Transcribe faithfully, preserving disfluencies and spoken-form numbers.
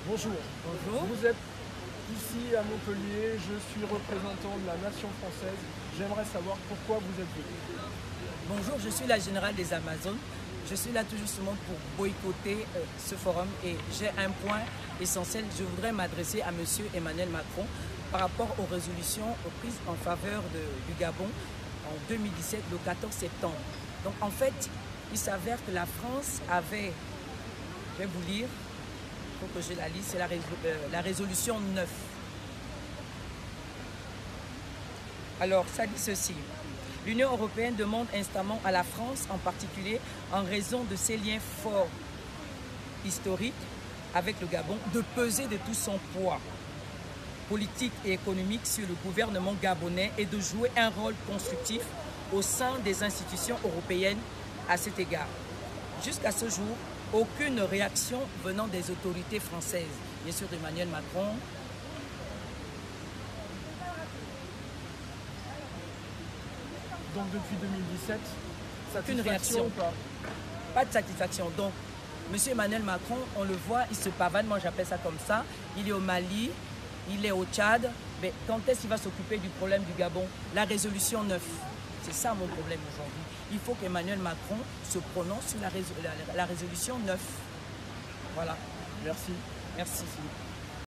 Bonjour. Bonjour. Vous êtes ici à Montpellier, je suis représentant de la nation française. J'aimerais savoir pourquoi vous êtes venu. Bonjour, je suis la générale des Amazones. Je suis là tout justement pour boycotter euh, ce forum et j'ai un point essentiel. Je voudrais m'adresser à M. Emmanuel Macron par rapport aux résolutions prises en faveur de, du Gabon en deux mille dix-sept, le quatorze septembre. Donc en fait, il s'avère que la France avait, je vais vous lire, il faut que je la lise, c'est la, résol, euh, la résolution neuf. Alors ça dit ceci. L'Union européenne demande instamment à la France, en particulier en raison de ses liens forts historiques avec le Gabon, de peser de tout son poids politique et économique sur le gouvernement gabonais et de jouer un rôle constructif au sein des institutions européennes à cet égard. Jusqu'à ce jour, aucune réaction venant des autorités françaises, bien sûr d'Emmanuel Macron, Donc depuis deux mille dix-sept, aucune réaction, ou pas pas de satisfaction. Donc, M. Emmanuel Macron, on le voit, il se pavane, moi j'appelle ça comme ça. Il est au Mali, il est au Tchad. Mais quand est-ce qu'il va s'occuper du problème du Gabon? La résolution neuf. C'est ça mon problème aujourd'hui. Il faut qu'Emmanuel Macron se prononce sur la, résol la, la résolution neuf. Voilà. Merci. Merci.